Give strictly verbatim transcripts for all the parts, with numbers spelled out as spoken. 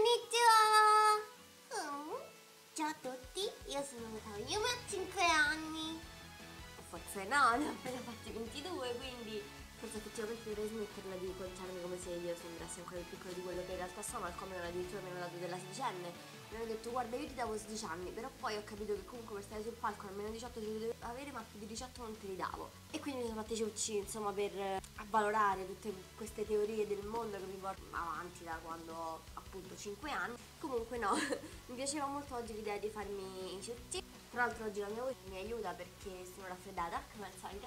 Konnichiwa! Mm. Ciao a tutti, io sono Yumi, ho cinque anni. Forse no, ne ho appena fatti ventidue, quindi forse effettivamente dovrei smetterla di contarmi come se io sembrassi ancora più piccolo di quello che in realtà sono, al come addirittura mi hanno dato della sedicenne. Mi hanno detto guarda io ti davo sedici anni, però poi ho capito che comunque per stare sul palco almeno diciotto te li dovevi avere, ma più di diciotto non te li davo. E quindi mi sono fatti ciucci, insomma, per eh, avvalorare tutte queste teorie del mondo che mi portano avanti da quando ho appunto cinque anni. Comunque no, mi piaceva molto oggi l'idea di farmi i ciucci. Tra l'altro oggi la mia voce mi aiuta perché sono raffreddata, come al solito.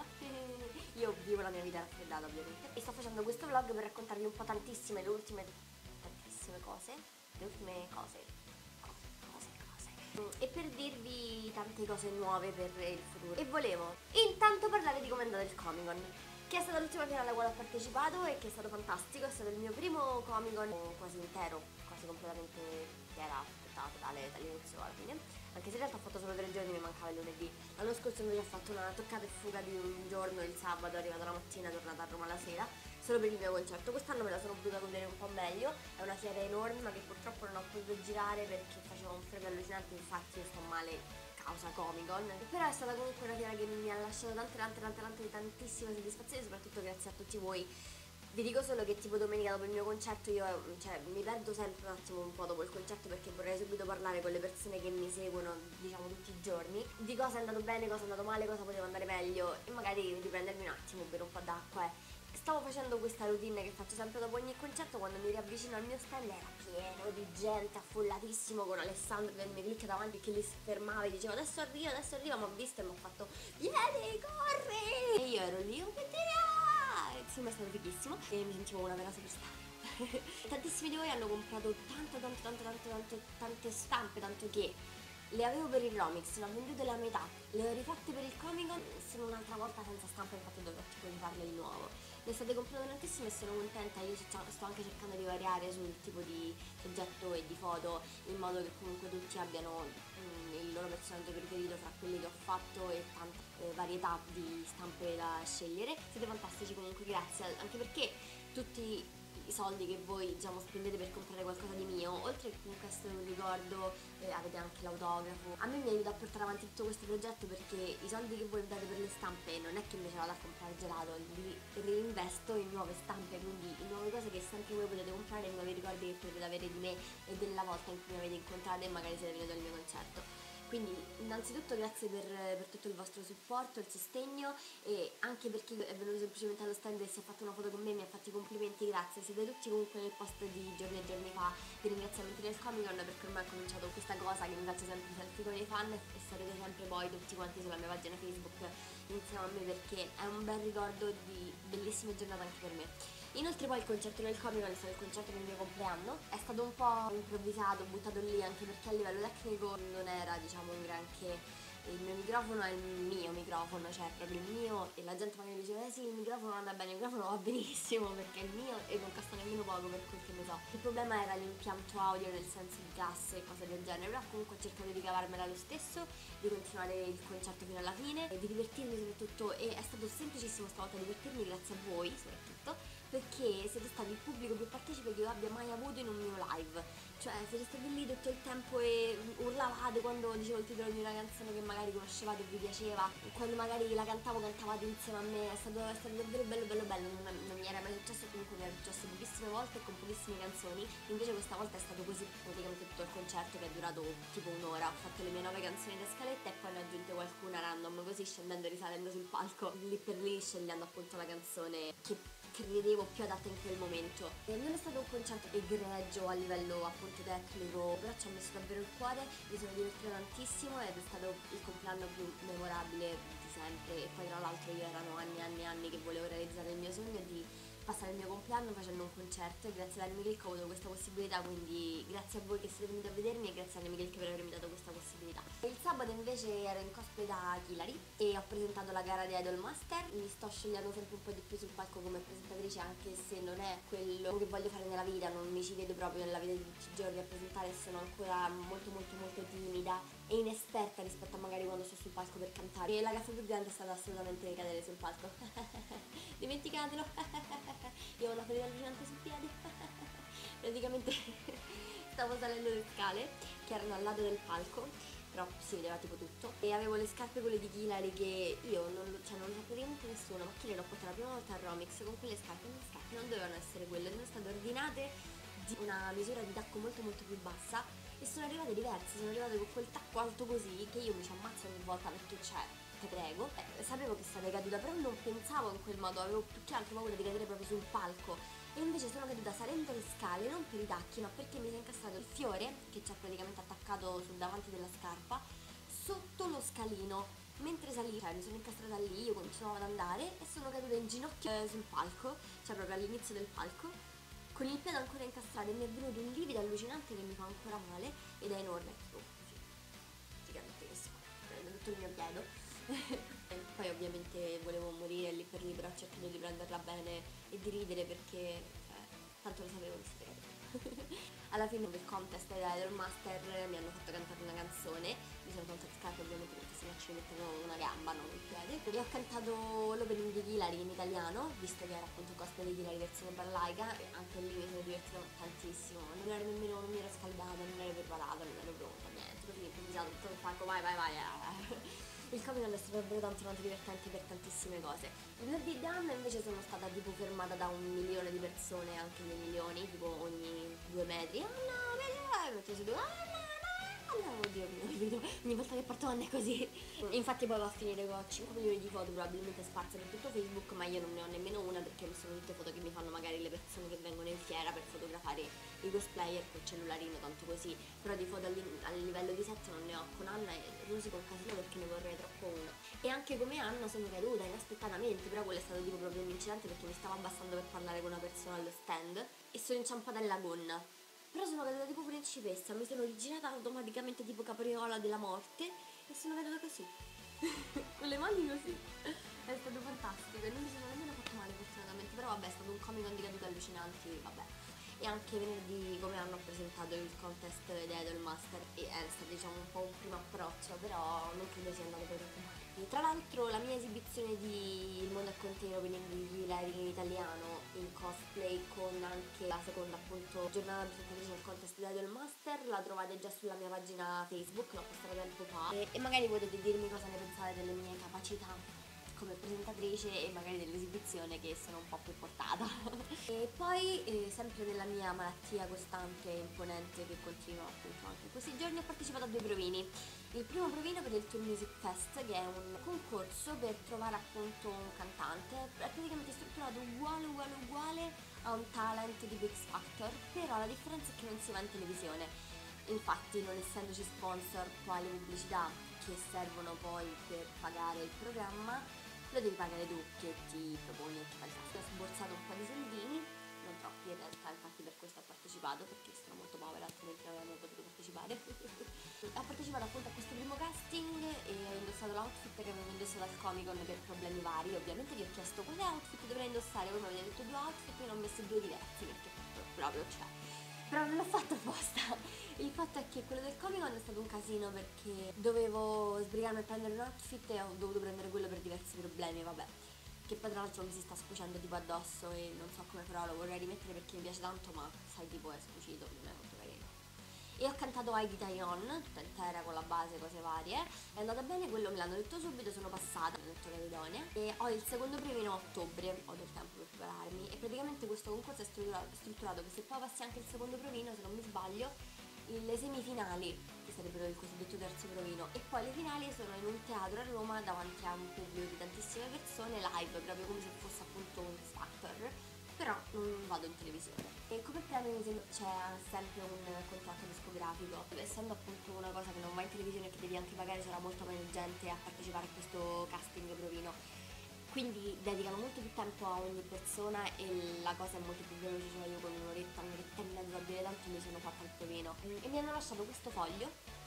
Io vivo la mia vita raffreddata ovviamente. E sto facendo questo vlog per raccontarvi un po' tantissime, le ultime, tantissime cose, le ultime cose, cose, cose, cose. E per dirvi tante cose nuove per il futuro. E volevo intanto parlare di come è andato il Comic Con, che è stata l'ultima fiera alla quale ho partecipato e che è stato fantastico. È stato il mio primo Comic Con quasi intero, quasi completamente fiera, totale dall'inizio alla fine. Anche se in realtà ho fatto solo tre giorni, mi mancava il lunedì. L'anno scorso invece ho fatto una toccata e fuga di un giorno, il sabato, arrivata la mattina, tornata a Roma la sera, solo per il mio concerto. Quest'anno me la sono potuta godere un po' meglio, è una fiera enorme ma che purtroppo non ho potuto girare perché faceva un freddo allucinante, infatti io sto male causa Comic Con. Però è stata comunque una fiera che mi ha lasciato tante tante tante tante tantissime soddisfazioni, soprattutto grazie a tutti voi. Vi dico solo che tipo domenica dopo il mio concerto io cioè, mi perdo sempre un attimo un po' dopo il concerto perché vorrei subito parlare con le persone che mi seguono diciamo tutti i giorni di cosa è andato bene, cosa è andato male, cosa poteva andare meglio e magari riprendermi un attimo, bere un po' d'acqua. Eh. Stavo facendo questa routine che faccio sempre dopo ogni concerto, quando mi riavvicino al mio stand era pieno di gente, affollatissimo, con Alessandro che mi clicca davanti che li fermava e diceva adesso arriva, adesso arriva, mi ha visto e mi ha fatto vieni, corri! E io ero lì, oh che insomma è stato fighissimo e mi sentivo una vera superstar. Tantissimi di voi hanno comprato tanto tanto tanto tanto tanto tante stampe, tanto che le avevo per il Romix, ne ho vendute la metà, le ho rifatte per il Comic Con, sono un'altra volta senza stampe, infatti dovrò tipo rifarle di nuovo. Ne state comprando tantissime e sono contenta, io sto anche cercando di variare sul tipo di soggetto e di foto in modo che comunque tutti abbiano mm, il loro personaggio preferito fra quelli che ho fatto e tanta eh, varietà di stampe da scegliere. Siete fantastici comunque, grazie, anche perché tutti i soldi che voi diciamo spendete per comprare qualcosa di mio, oltre che comunque essere un ricordo, eh, avete anche l'autografo. A me mi aiuta a portare avanti tutto questo progetto perché i soldi che voi date per le stampe non è che invece vado a comprare gelato, li reinvesto in nuove stampe, quindi in nuove cose che sempre voi potete comprare, in nuovi ricordi che potete avere di me e della volta in cui mi avete incontrato e magari siete venuti al mio concerto. Quindi innanzitutto grazie per, per tutto il vostro supporto, il sostegno e anche per chi è venuto semplicemente allo stand e si è fatto una foto con me, mi ha fatto i complimenti, grazie. Siete tutti comunque nel post di giorni e giorni fa di ringraziamenti del Comic Con perché ormai ho cominciato questa cosa che mi faccio sempre i selfie con i fan e sarete sempre poi tutti quanti sulla mia pagina Facebook insieme a me perché è un bel ricordo di bellissime giornate anche per me. Inoltre poi il concerto del Comic Con è stato il concerto del mio compleanno, è stato un po' improvvisato, buttato lì anche perché a livello tecnico non era diciamo un granché. Il mio microfono è il mio microfono, cioè proprio il mio, e la gente magari diceva eh sì il microfono anda bene, il microfono va benissimo perché è il mio e non costa nemmeno poco per quel che ne so. Il problema era l'impianto audio nel senso di gas e cose del genere, però comunque ho cercato di cavarmela lo stesso, di continuare il concerto fino alla fine e di divertirmi soprattutto, e è stato semplicissimo stavolta divertirmi grazie a voi soprattutto perché siete stati il pubblico più partecipe che io abbia mai avuto in un mio live, cioè siete stati lì tutto il tempo e urlavate quando dicevo il titolo di una canzone che magari conoscevate e vi piaceva, quando magari la cantavo cantavate insieme a me, è stato, è stato davvero bello bello bello, non, non mi era mai successo, comunque mi era successo pochissime volte e con pochissime canzoni, invece questa volta è stato così praticamente tutto il concerto che è durato tipo un'ora, ho fatto le mie nove canzoni da scaletta e poi ne ho aggiunte qualcuna random così scendendo e risalendo sul palco, lì per lì scegliendo appunto la canzone che credevo più adatta in quel momento. E non è stato un concerto egregio a livello appunto tecnico, però ci ho messo davvero il cuore, mi sono divertita tantissimo ed è stato il compleanno più memorabile di sempre. E poi tra l'altro io erano anni e anni e anni che volevo realizzare il mio sogno di passare il mio compleanno facendo un concerto e grazie ad Anne Michel che ho avuto questa possibilità, quindi grazie a voi che siete venuti a vedermi e grazie a Anne Michel che per avermi dato questa possibilità. Il sabato invece ero in cosplay da Hilary e ho presentato la gara di Idol Master, mi sto scegliendo sempre un po' di più sul palco come presentatrice anche se non è quello che voglio fare nella vita, non mi ci vedo proprio nella vita di tutti i giorni a presentare, sono ancora molto molto molto timida e inesperta rispetto a magari quando sto sul palco per cantare. E la gaffa più grande è stata assolutamente cadere sul palco. Dimenticatelo. Io ho una ferita allucinante sul piede. Praticamente stavo salendo le scale che erano al lato del palco, però si vedeva tipo tutto, e avevo le scarpe quelle di Ghilari che io non lo, cioè non lo sa praticamente nessuno, ma chi le l'ho portata la prima volta a Romix con quelle scarpe, le scarpe non dovevano essere quelle, sono state ordinate di una misura di tacco molto molto più bassa e sono arrivate diverse, sono arrivate con quel tacco alto così che io mi ci ammazzo ogni volta perché c'è, te prego, eh, sapevo che sarei caduta, però non pensavo in quel modo, avevo più che altro paura di cadere proprio sul palco. E invece sono caduta salendo le scale, non per i tacchi, ma perché mi si è incastrato il fiore, che c'è praticamente attaccato sul davanti della scarpa, sotto lo scalino. Mentre salivo, cioè mi sono incastrata lì, io continuavo ad andare e sono caduta in ginocchio eh, sul palco, cioè proprio all'inizio del palco, con il piede ancora incastrato e mi è venuto un livido allucinante che mi fa ancora male ed è enorme, tipo così, gigantesco, prende tutto il mio piede. E poi ovviamente volevo morire lì per lì, però ho cercato di prenderla bene e di ridere perché cioè, tanto lo sapevo che siete capito. Alla fine del contest dell'Idol Master mi hanno fatto cantare una canzone, mi sono tolta le scarpe ovviamente perché se no ci mettevo una gamba, non un piede, e ho cantato l'opening di Ghilari in italiano, visto che era appunto cosplay di Ghilari versione balaica, e anche lì mi sono divertita tantissimo, non ero nemmeno, non mi ero scaldata, non ero preparata, non ero pronta, niente, così improvvisato tutto il palco, vai vai vai. Il Comic Con è stato davvero tanto tanto divertente per tantissime cose. Il Bloody Dan invece sono stata tipo fermata da un milione di persone, anche due milioni, tipo ogni due metri. Ah no, vedi, metto seduto, ah no, no, no, oddio mio, vedo ogni volta che porto Anna è così. Infatti poi va a finire con cinque milioni di foto probabilmente sparse per tutto Facebook, ma io non ne ho nemmeno una perché sono tutte foto che mi fanno magari le persone che vengono in fiera per fotografare i cosplayer col cellularino, tanto così, però di foto a livello di set non ne ho. Con Anna e rosico un casino perché ne vorrei troppo una. E anche come Anna sono caduta inaspettatamente, però quello è stato tipo proprio un incidente perché mi stavo abbassando per parlare con una persona allo stand e sono inciampata nella gonna. Però sono caduta tipo principessa, mi sono rigirata automaticamente tipo capriola della morte e sono caduta così. Con le mani così. È stato fantastico e non mi sono nemmeno fatto male fortunatamente, però vabbè è stato un Comic Con di cadute allucinanti, vabbè. E anche venerdì come hanno presentato il contest di Idol Master e è stato diciamo un po' un primo approccio, però non credo sia andato poi troppo male. E tra l'altro la mia esibizione di Il mondo è con te, opening di Ghilari in italiano in cosplay con anche la seconda appunto giornata presentatrice al contest di Idol Master la trovate già sulla mia pagina Facebook, l'ho postata tempo fa e, e magari potete dirmi cosa ne pensate delle mie capacità come presentatrice e magari dell'esibizione che sono un po' più portata. E poi eh, sempre nella mia malattia costante e imponente che continua appunto anche in questi giorni ho partecipato a due provini. Il primo provino per il Tour Music Fest, che è un concorso per trovare appunto un cantante, è praticamente strutturato uguale uguale uguale a un talent di X Factor, però la differenza è che non si va in televisione. Infatti non essendoci sponsor quali pubblicità che servono poi per pagare il programma, lo devi pagare tu che ti proponi e ti fai il cazzo. Ho sborsato un po' di soldini, non troppi in realtà, infatti per questo ho partecipato, perché sono molto povera, altrimenti non avrei potuto partecipare. Ho partecipato appunto a questo primo casting e ho indossato l'outfit che avevo indossato al Comic Con per problemi vari. Ovviamente vi ho chiesto quale outfit dovrei indossare, voi mi avete detto due outfit e ne ho messi due diversi perché proprio c'è. Però non l'ho fatto apposta. Il fatto è che quello del Comic Con è stato un casino perché dovevo sbrigarmi a prendere un outfit e ho dovuto prendere quello per diversi problemi, vabbè. Che poi tra l'altro mi si sta scucendo tipo addosso e non so come farò, lo vorrei rimettere perché mi piace tanto, ma sai tipo è scucito, non è molto carino. E ho cantato Heidi Tayon, tutta intera con la base, cose varie. È andata bene, quello me l'hanno detto subito, sono passata, mi hanno detto che ero idonea. E ho il secondo premio a ottobre, ho del tempo per prepararmi. E praticamente questo concorso è strutturato, strutturato che se poi passi anche il secondo provino, se non mi sbaglio, le semifinali, che sarebbero il cosiddetto terzo provino, e poi le finali sono in un teatro a Roma davanti a un pubblico di tantissime persone, live, proprio come se fosse appunto un X Factor, però non vado in televisione. E come premio mi sembra c'è sempre un contratto discografico, essendo appunto una cosa che non va in televisione e che devi anche pagare, c'era molta meno gente a partecipare a questo casting provino. Quindi dedicano molto più tempo a ogni persona e la cosa è molto più veloce, cioè io con un'oretta, un'oretta e mezza a dire tanto mi sono fatta il provino. E mi hanno lasciato questo foglio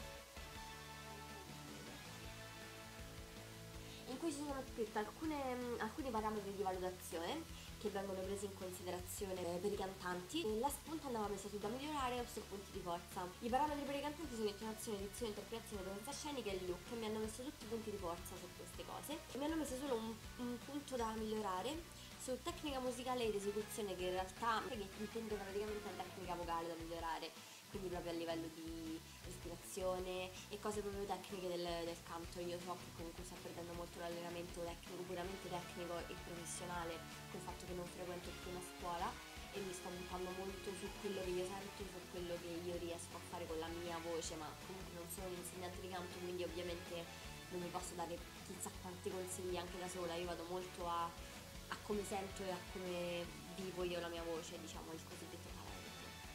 in cui ci sono scritte alcune, alcuni parametri di valutazione che vengono presi in considerazione per i cantanti. La spunta andava messa su da migliorare o su punti di forza. I parametri per i cantanti sono intonazione, dizione, interpretazione, presenza scenica e look. Mi hanno messo tutti i punti di forza su queste cose e mi hanno messo solo un, un punto da migliorare su tecnica musicale ed esecuzione, che in realtà che intendo praticamente la tecnica vocale da migliorare. quindi proprio a livello di respirazione e cose proprio tecniche del, del canto. Io so che comunque sto perdendo molto l'allenamento tecnico, puramente tecnico e professionale, col fatto che non frequento più una scuola, e mi sto puntando molto su quello che io sento, su quello che io riesco a fare con la mia voce, ma comunque non sono un insegnante di canto, quindi ovviamente non mi posso dare chissà quanti consigli anche da sola. Io vado molto a, a come sento e a come vivo io la mia voce, diciamo il cosiddetto talento.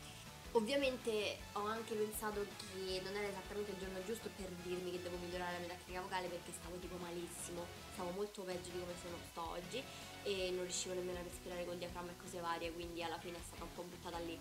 Ovviamente ho anche pensato che non era esattamente il giorno giusto per dirmi che devo migliorare la mia tecnica vocale, perché stavo tipo malissimo, stavo molto peggio di come sono sto oggi e non riuscivo nemmeno a respirare col diaframma e cose varie, quindi alla fine è stata un po' buttata lì.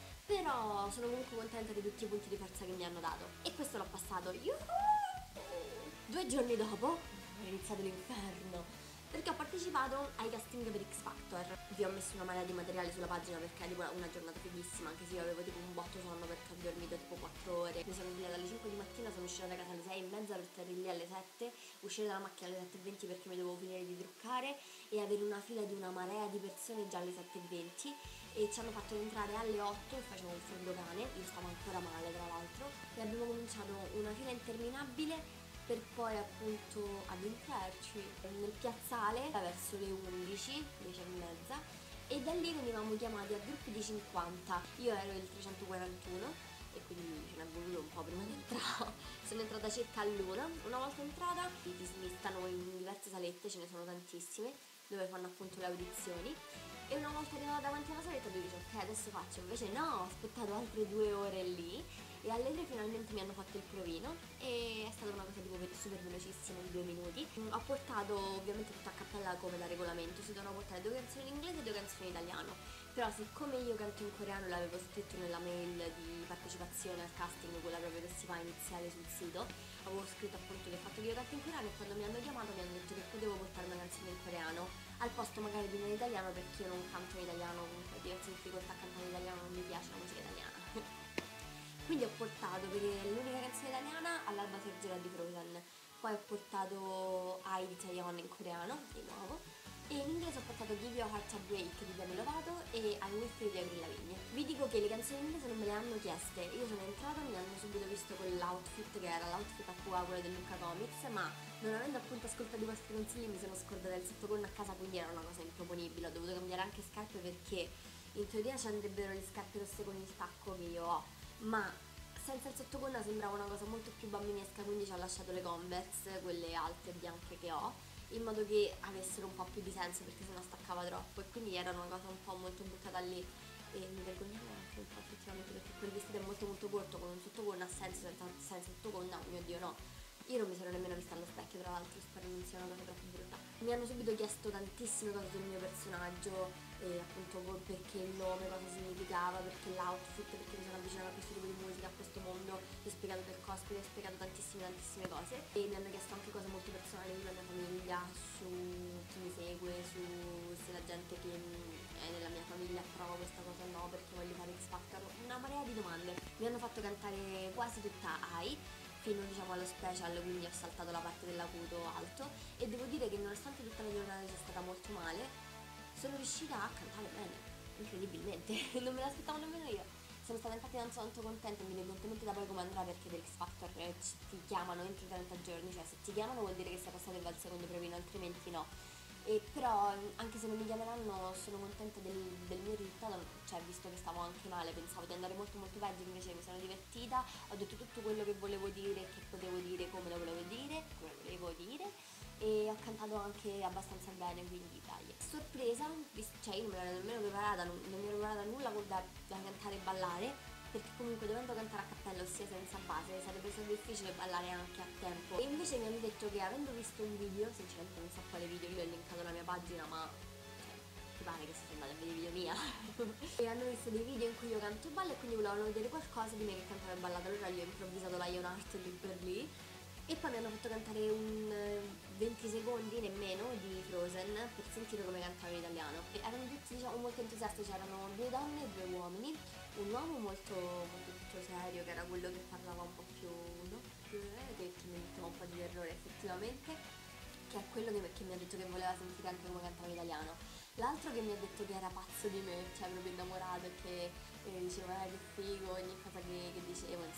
Però sono comunque contenta di tutti i punti di forza che mi hanno dato e questo l'ho passato. Yuhu! Due giorni dopo è iniziato l'inferno, perché ho partecipato ai casting per X Factor. Vi ho messo una marea di materiale sulla pagina perché è tipo una giornata fighissima, anche se io avevo tipo un botto sonno perché ho dormito tipo quattro ore. Mi sono svegliata alle cinque di mattina, sono uscita da casa alle sei e mezza per stare lì alle sette, uscire dalla macchina alle sette e venti perché mi dovevo finire di truccare e avere una fila di una marea di persone già alle sette e venti, e ci hanno fatto entrare alle otto e faceva un freddo cane, io stavo ancora male tra l'altro, e abbiamo cominciato una fila interminabile per poi appunto addentrarci nel piazzale verso le undici, dieci e mezza, e da lì venivamo chiamati a gruppi di cinquanta. Io ero il trecentoquarantuno e quindi ce n'è voluto un po' prima di entrare. Sono entrata circa all'una. Una volta entrata ti smistano in diverse salette, ce ne sono tantissime, dove fanno appunto le audizioni, e una volta arrivata davanti alla saletta tu dici ok, adesso faccio, invece no, ho aspettato altre due ore lì e alle tre finalmente mi hanno fatto il provino e è stata una cosa tipo super velocissima di due minuti. Ho portato ovviamente tutto a cappella come da regolamento, si devono portare due canzoni in inglese e due canzoni in italiano, però siccome io canto in coreano, l'avevo scritto nella mail di partecipazione al casting, quella proprio che si fa iniziale sul sito, avevo scritto appunto che fatto che io canto in coreano, e quando mi hanno chiamato mi hanno detto che potevo portare una canzone in coreano al posto magari di una in italiano, perché io non canto in italiano, comunque ho diverse difficoltà a cantare in italiano, non mi piace la musica italiana. Quindi ho portato, perché l'unica canzone italiana, all'alba sorgerà di Frozen, poi ho portato I di Taeyeon in coreano, di nuovo, e in inglese ho portato Give Your Heart a Break di Demi Lovato e I'm With You di Avril Lavigne. Vi dico che le canzoni in inglese non me le hanno chieste, io sono entrata, mi hanno subito visto quell'outfit che era l'outfit a Pua, quello del Lucca Comics, ma non avendo appunto ascoltato i vostri consigli mi sono scordata il sottocorno a casa, quindi era una cosa improponibile. Ho dovuto cambiare anche scarpe perché in teoria ci andrebbero le scarpe rosse con il tacco che io ho, ma senza il sottogonna sembrava una cosa molto più bambinesca, quindi ci ho lasciato le Converse, quelle alte bianche che ho, in modo che avessero un po' più di senso, perché sennò staccava troppo, e quindi era una cosa un po' molto buttata lì e mi vergognavo anche un po' effettivamente, perché quel vestito è molto molto corto, con un sottogonna ha senso, senza, senza sottogonna, oh mio Dio no. Io non mi sono nemmeno vista allo specchio, tra l'altro, spero non sia una cosa troppo brutta. Mi hanno subito chiesto tantissime cose sul mio personaggio, e appunto perché il nome, cosa significava, perché l'outfit, perché mi sono avvicinata a questo tipo di musica, a questo mondo. Gli ho spiegato del cosplay, gli ho spiegato tantissime tantissime cose, e mi hanno chiesto anche cose molto personali sulla mia famiglia, su chi mi segue, su se la gente che è nella mia famiglia approva questa cosa o no, perché voglio fare X Factor, una marea di domande. Mi hanno fatto cantare quasi tutta I, fino diciamo allo special, quindi ho saltato la parte dell'acuto alto, e devo dire che nonostante tutta la giornata sia stata molto male, sono riuscita a cantare bene, incredibilmente, non me l'aspettavo nemmeno io. Sono stata infatti tanto tanto contenta, indipendentemente da poi come andrà, perché per X Factor eh, ti chiamano entro trenta giorni, cioè se ti chiamano vuol dire che sei passato il secondo provino, altrimenti no. E però anche se non mi chiameranno sono contenta del, del mio risultato, cioè visto che stavo anche male pensavo di andare molto molto peggio, invece mi sono divertita, ho detto tutto quello che volevo dire, che potevo dire, come lo volevo dire, come volevo dire, e ho cantato anche abbastanza bene, quindi dai. Sorpresa, cioè io non me l'ero nemmeno preparata, non, non mi ero preparata nulla da, da cantare e ballare, perché comunque dovendo cantare a cappella, ossia senza base, sarebbe stato difficile ballare anche a tempo. E invece mi hanno detto che, avendo visto un video, sinceramente non so quale video, io ho linkato la mia pagina, ma cioè, ti pare che siete andati a vedere i video mia? E hanno visto dei video in cui io canto e ballo, e quindi volevano vedere qualcosa di me che cantava e ballato. Allora io ho improvvisato la Ionart lì per lì, e poi mi hanno fatto cantare un venti secondi nemmeno di Frozen per sentire come cantavo in italiano. E erano tutti, diciamo, molto entusiasti, c'erano due donne e due uomini, un uomo molto, molto tutto serio, che era quello che parlava un po' più, no? Più eh, che, che mi metteva un po' di terrore effettivamente, che è quello che, che mi ha detto che voleva sentire anche come cantavo in italiano. L'altro che mi ha detto che era pazzo di me, cioè proprio innamorato, e che eh, diceva eh, che figo, ogni cosa che, che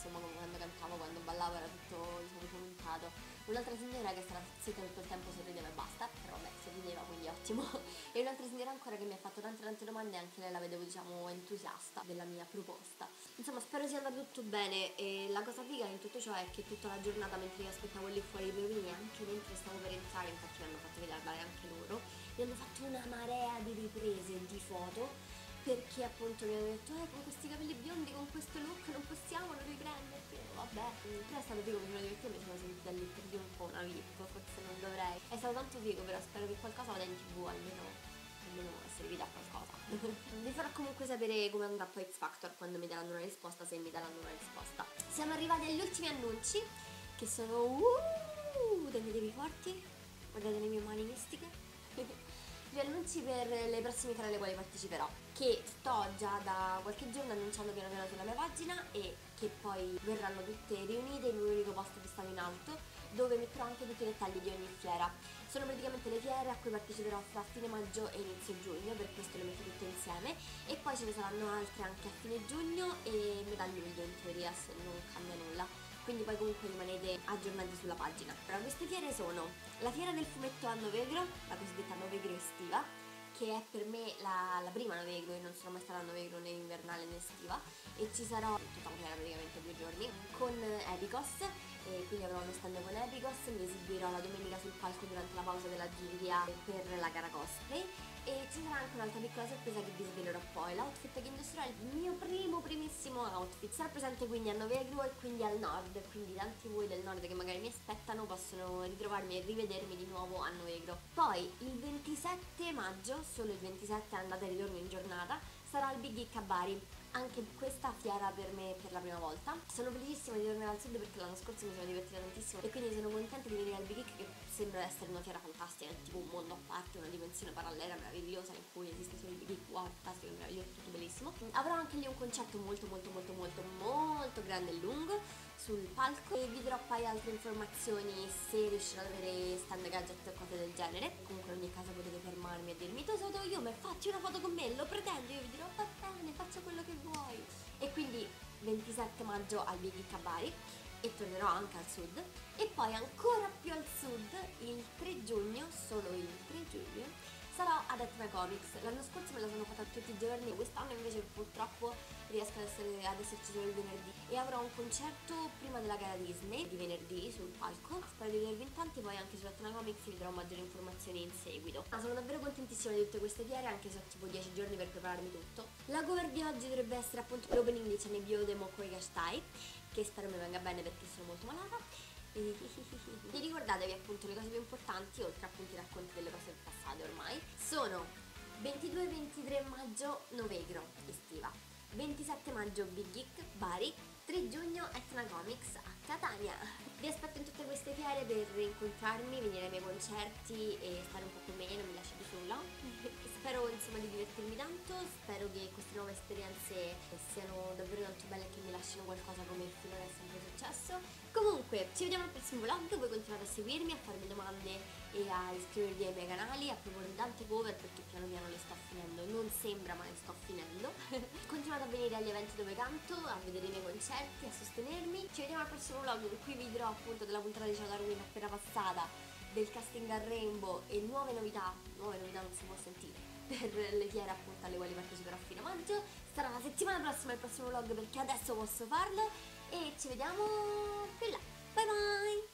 insomma, come quando cantavo, quando ballavo era tutto, diciamo, commentato. Un'altra signora che sarà zitta tutto il tempo, sorrideva e basta, però vabbè, sorrideva, quindi ottimo. E un'altra signora ancora che mi ha fatto tante tante domande, anche lei la vedevo, diciamo, entusiasta della mia proposta. Insomma, spero sia andato tutto bene, e la cosa figa in tutto ciò è che tutta la giornata, mentre io aspettavo lì fuori i provini, anche mentre stavo per entrare, infatti mi hanno fatto vedere anche loro, mi hanno fatto una marea di riprese e di foto, perché appunto mi hanno detto eh, con questi capelli biondi, con questo look non possiamo non riprenderti. Vabbè, però è stato figo, mi sono divertita, mi sono sentita lì per di un po' una V I P, forse non dovrei. È stato tanto figo, però spero che qualcosa vada in tv, almeno almeno servita a qualcosa. Vi farò comunque sapere come andrà poi X Factor quando mi daranno una risposta, se mi daranno una risposta. Siamo arrivati agli ultimi annunci, che sono uh, tenetevi forti, guardate le mie mani mistiche. Gli annunci per le prossime gare alle quali parteciperò, che sto già da qualche giorno annunciando piano piano sulla mia pagina, e che poi verranno tutte riunite in un unico post fissato in alto, dove metterò anche tutti i dettagli di ogni fiera. Sono praticamente le fiere a cui parteciperò fra fine maggio e inizio giugno, per questo le metto tutte insieme, e poi ce ne saranno altre anche a fine giugno e metà luglio in teoria, se non cambia nulla. Quindi poi comunque rimanete aggiornati sulla pagina. Allora, queste fiere sono la fiera del fumetto a Novegro, la cosiddetta Novegro estiva, che è per me la, la prima Novegro, e non sono mai stata a Novegro né invernale né estiva, e ci sarò tutta la fiera praticamente due giorni con Epicos, e quindi avrò uno stand con Epicos, mi esibirò la domenica sul palco durante la pausa della giuria per la gara cosplay, e ci sarà anche un'altra piccola sorpresa che vi svelerò poi. L'outfit che indosserò è il mio primo primissimo outfit, sarà presente quindi a Novegro e quindi al nord, quindi tanti voi del nord che magari mi aspettano possono ritrovarmi e rivedermi di nuovo a Novegro. Poi il ventisette maggio, solo il ventisette, andata e ritorno in giornata, sarà al Big Geek a Bari. Anche questa fiera per me per la prima volta. Sono felicissima di tornare al sud perché l'anno scorso mi sono divertita tantissimo, e quindi sono contenta di venire al Big Geek, che sembra essere una fiera fantastica, è tipo un mondo a parte, una dimensione parallela meravigliosa in cui esiste solo il Big Geek. Wow, fantastico, meraviglioso, tutto bellissimo. Avrò anche lì un concerto molto molto molto molto molto grande e lungo sul palco, e vi darò poi altre informazioni se riuscirò ad avere stand gadget o cose del genere. Comunque in ogni caso potete fermarmi e dirmi tu sono io, ma fatti una foto con me, lo pretendo, io vi dirò va bene, faccio quello che vuoi. E quindi ventisette maggio al Big Geek a Bari, e tornerò anche al sud, e poi ancora più al sud il tre giugno, solo il tre giugno, sarò ad Etna Comics. L'anno scorso me la sono fatta tutti i giorni, quest'anno invece purtroppo riesco ad, essere, ad esserci solo il venerdì, e avrò un concerto prima della gara Disney di venerdì sul palco. Spero di vedervi in tanti, poi anche su Etna Comics vi darò maggiori informazioni in seguito. Ma sono davvero contentissima di tutte queste fiere, anche se ho tipo dieci giorni per prepararmi tutto. La cover di oggi dovrebbe essere appunto l'opening di Chanebyo de Mokoi Gashtai, che spero mi venga bene perché sono molto malata. E ricordatevi appunto le cose più importanti, oltre appunto i racconti delle cose passate ormai, sono ventidue ventitré maggio Novegro estiva, ventisette maggio Big Geek Bari, tre giugno Etna Comics a Catania. Vi aspetto in tutte queste fiere per incontrarmi, venire ai miei concerti e stare un po' con me, non mi lasciate sola. Spero insomma di divertirmi tanto, spero che queste nuove esperienze siano davvero tanto belle e che mi lasciano qualcosa come finora è sempre successo. Comunque, ci vediamo al prossimo vlog, voi continuate a seguirmi, a farmi domande e a iscrivervi ai miei canali, a proporre tante cover perché piano piano le sto finendo, non sembra ma le sto finendo. Continuate a venire agli eventi dove canto, a vedere i miei concerti, a sostenermi. Ci vediamo al prossimo vlog in cui vi dirò appunto della puntata di Ciao Darwin appena passata, del casting a Rainbow e nuove novità, nuove novità non si può sentire, per le fiere appunto alle quali parteciperò a fine maggio. Sarà la settimana prossima il prossimo vlog perché adesso posso farlo, e ci vediamo più là. Bye bye!